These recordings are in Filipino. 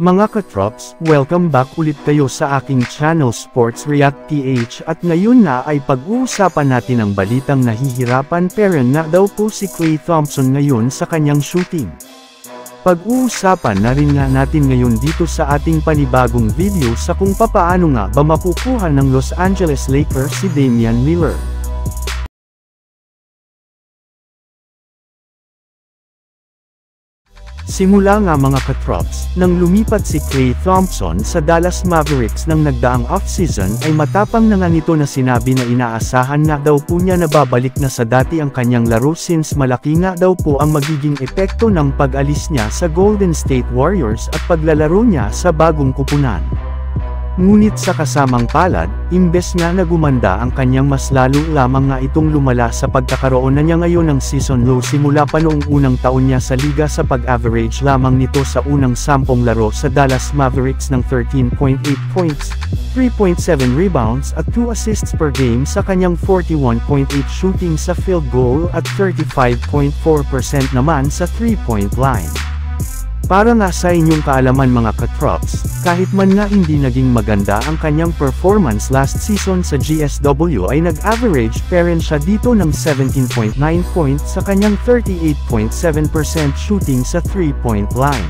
Mga katrops, welcome back ulit kayo sa aking channel Sports React PH at ngayon na ay pag-uusapan natin ang balitang nahihirapan pero nga daw po si Klay Thompson ngayon sa kanyang shooting. Pag-uusapan na rin nga natin ngayon dito sa ating panibagong video sa kung papaano nga ba makukuha ng Los Angeles Lakers si Damian Lillard. Simula nga mga katrops, nang lumipat si Klay Thompson sa Dallas Mavericks ng nagdaang off-season ay matapang na nga nito na sinabi na inaasahan nga daw po niya na babalik na sa dati ang kanyang laro since malaki nga daw po ang magiging epekto ng pag-alis niya sa Golden State Warriors at paglalaro niya sa bagong kupunan. Ngunit sa kasamang palad, imbes nga na gumanda ang kanyang mas lalo lamang nga itong lumala sa pagkakaroon na niya ngayon ng season low simula pa noong unang taon niya sa liga sa pag-average lamang nito sa unang 10 laro sa Dallas Mavericks ng 13.8 points, 3.7 rebounds at 2 assists per game sa kanyang 41.8 shooting sa field goal at 35.4% naman sa 3-point line. Para nga sa inyong kaalaman mga katrops, kahit man nga hindi naging maganda ang kanyang performance last season sa GSW ay nag-average pa rin siya dito ng 17.9 points sa kanyang 38.7% shooting sa 3-point line.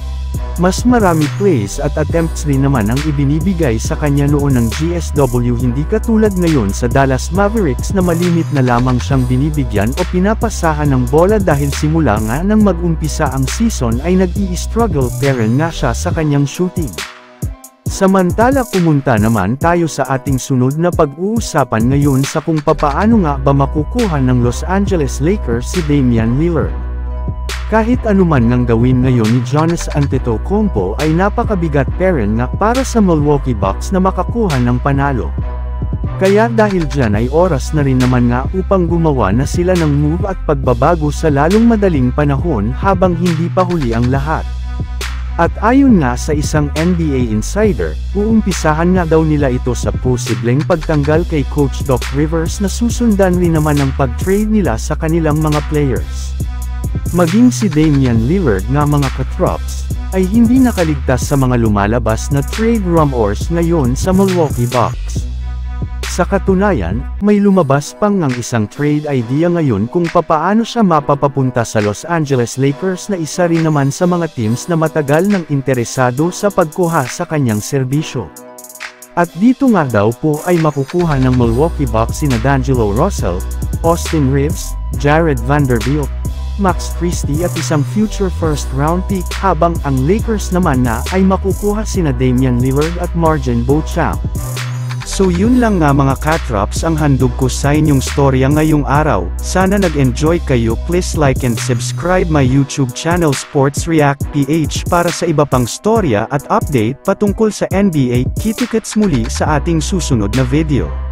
Mas marami plays at attempts rin naman ang ibinibigay sa kanya noon ng GSW hindi katulad ngayon sa Dallas Mavericks na malimit na lamang siyang binibigyan o pinapasahan ng bola dahil simula nga nang mag-umpisa ang season ay nag-i-struggle pa rin nga siya sa kanyang shooting. Samantala pumunta naman tayo sa ating sunod na pag-uusapan ngayon sa kung papaano nga ba makukuha ng Los Angeles Lakers si Damian Lillard. Kahit anuman ngang gawin ngayon ni Giannis Antetokounmpo ay napakabigat pa rin nga para sa Milwaukee Bucks na makakuha ng panalo. Kaya dahil dyan ay oras na rin naman nga upang gumawa na sila ng move at pagbabago sa lalong madaling panahon habang hindi pa huli ang lahat. At ayon nga sa isang NBA insider, uumpisahan nga daw nila ito sa posibleng pagtanggal kay Coach Doc Rivers na susundan rin naman ang pag-trade nila sa kanilang mga players. Maging si Damian Lillard nga mga katrops, ay hindi nakaligtas sa mga lumalabas na trade rumors ngayon sa Milwaukee Bucks. Sa katunayan, may lumabas pang ngang isang trade idea ngayon kung papaano siya mapapapunta sa Los Angeles Lakers na isa rin naman sa mga teams na matagal nang interesado sa pagkuha sa kanyang serbisyo. At dito nga daw po ay makukuha ng Milwaukee Bucks sina D'Angelo Russell, Austin Reeves, Jared Vanderbilt, Max Christie at isang future first-round pick habang ang Lakers naman na ay makukuha sina Damian Lillard at MarJon Beauchamp. So yun lang nga mga katrops ang handog ko sa inyong storya ngayong araw. Sana nag-enjoy kayo. Please like and subscribe my YouTube channel Sports React PH para sa iba pang storya at update patungkol sa NBA. Kita-kits muli sa ating susunod na video.